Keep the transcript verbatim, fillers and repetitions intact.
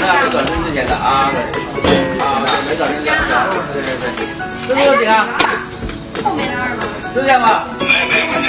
啊，没转身之前的啊，对，啊，没转身之前的，对对对，是不是这样？ 后面那儿吗？ 是这样吗？ 没有没有。